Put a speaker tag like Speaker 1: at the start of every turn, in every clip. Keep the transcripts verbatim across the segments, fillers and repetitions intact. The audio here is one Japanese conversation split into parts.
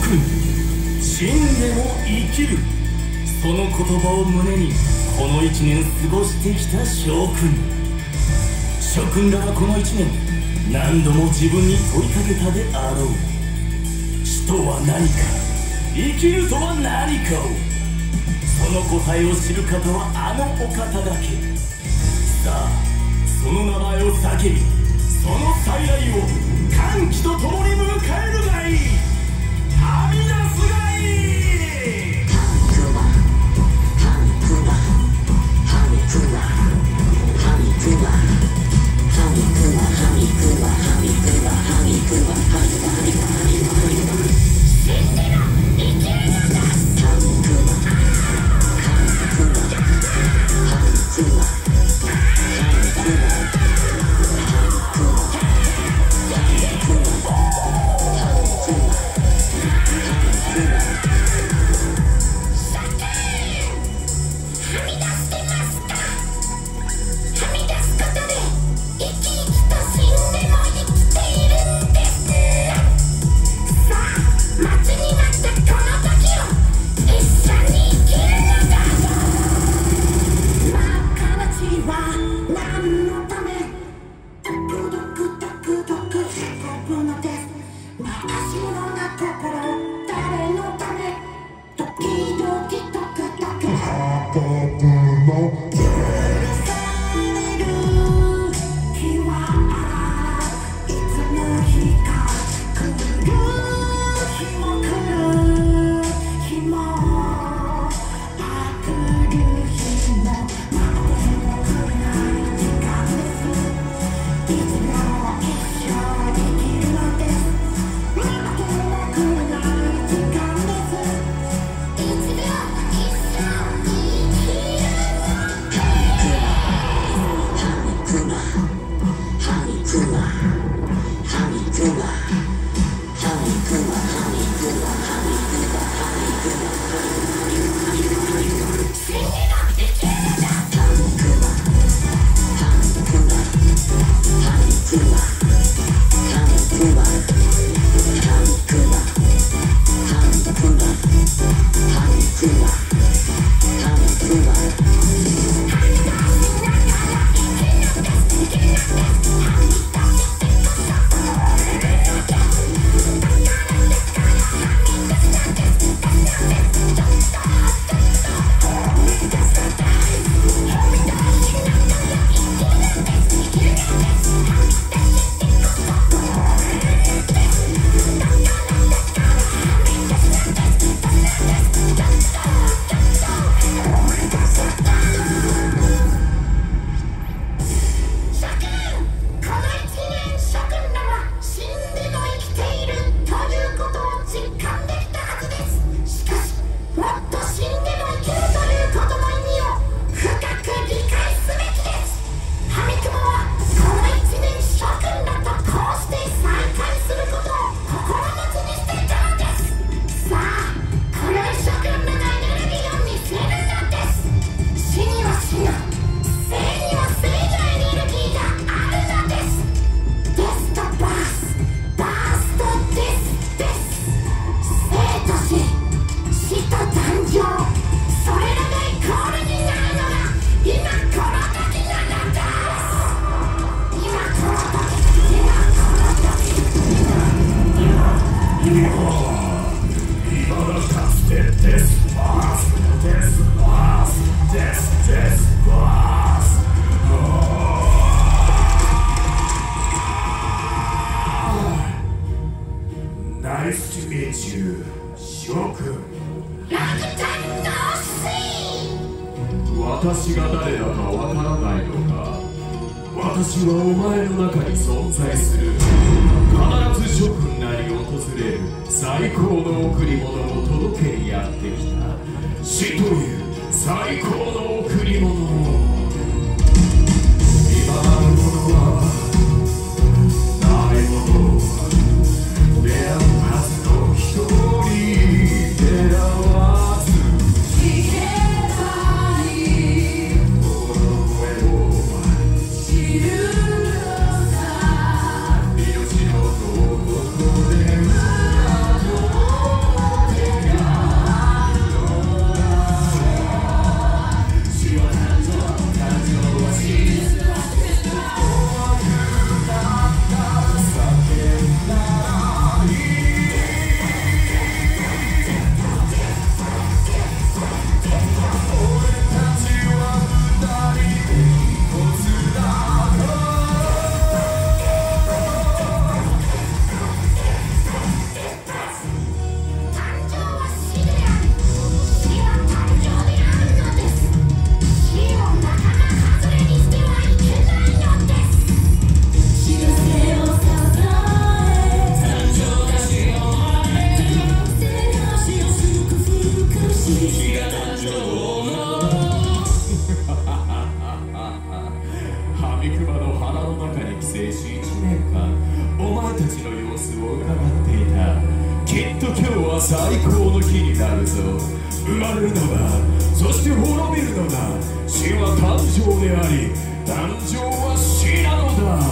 Speaker 1: 君、死んでも生きる、その言葉を胸にこの一年過ごしてきた将軍。諸君らはこの一年何度も自分に問いかけたであろう。死とは何か、生きるとは何かを、その答えを知る方はあのお方だけ。さあその名前を叫び、その再来を歓喜とともに迎えるがいい。はみ出すがいい。ハミクマハミクマハミクマハミクマハミクマハミクマハミクマハミクマハミクマハミクマハミクマハミクマ、死んでも生きるのだ。ハミクマハミクマハミクマハミクマ
Speaker 2: 私が誰だかわからないのか。私はお前の中に存在する。必ず諸君なり訪れる最高の贈り物を届けにやってきた。死という最高の贈り物を。今あるものはないもの。出会うはずの一人出会わず。聞けない心の声を知るのさ。命のどこでもたちの様子を伺っていた。きっと今日は最高の日になるぞ。生まれるのだ、そして滅びるのだ。死は誕生であり、誕生は死なのだ。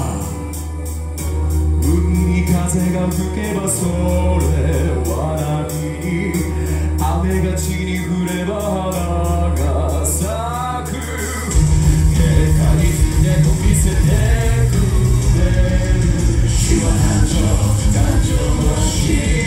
Speaker 2: 海に風が吹けばそれは何、雨が地に降れば花が咲く。結果につけと見せてくれる。死は誕生、誕生は死。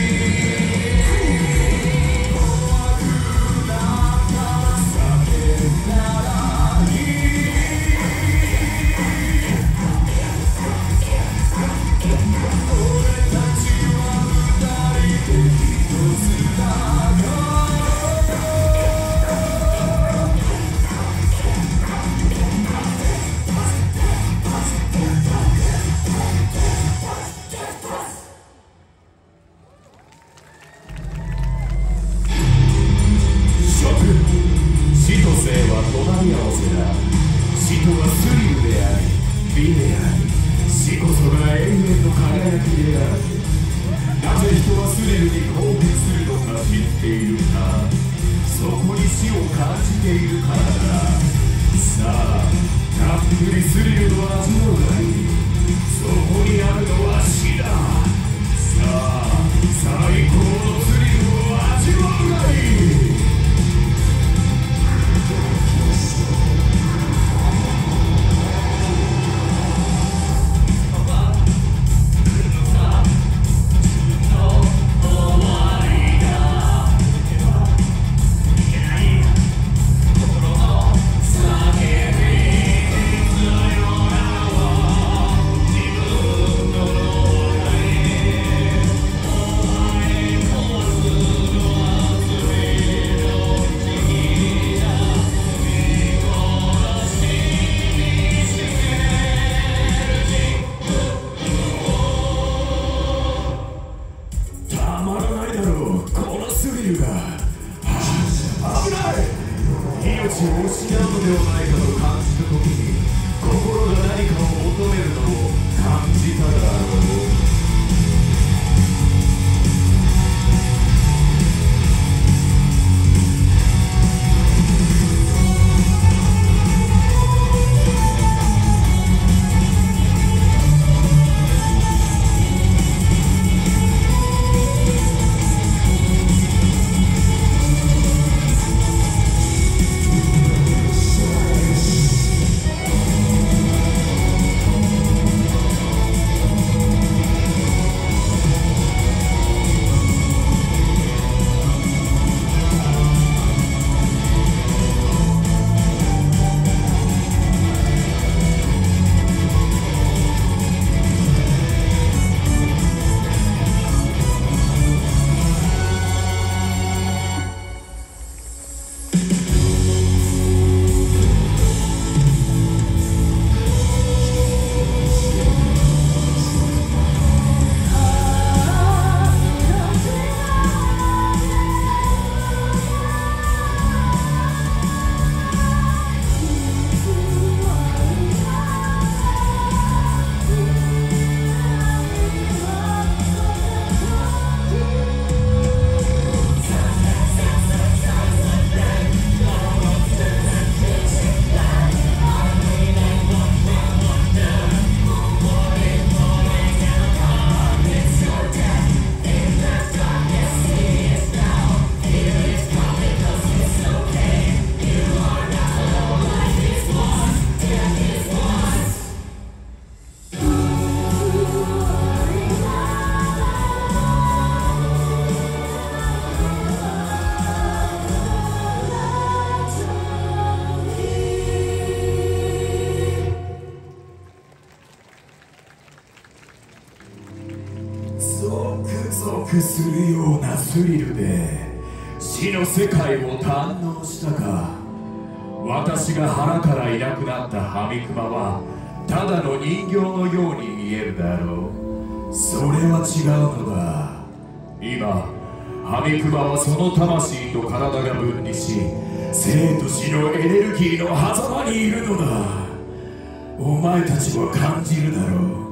Speaker 2: するようなスリルで死の世界を堪能したか。私が腹からいなくなったハミクマはただの人形のように見えるだろう。それは違うのだ。今ハミクマはその魂と体が分離し、生と死のエネルギーの狭間にいるのだ。お前たちは感じるだろう。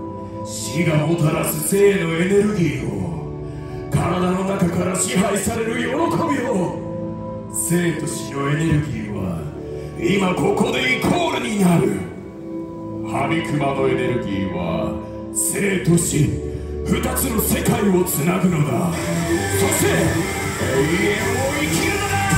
Speaker 2: 死がもたらす生のエネルギーを、体の中から支配される喜びを。生と死のエネルギーは今ここでイコールになる。ハミクマのエネルギーは生と死二つの世界をつなぐのだ。そして永遠を生きるのだ。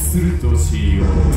Speaker 2: するとしよう。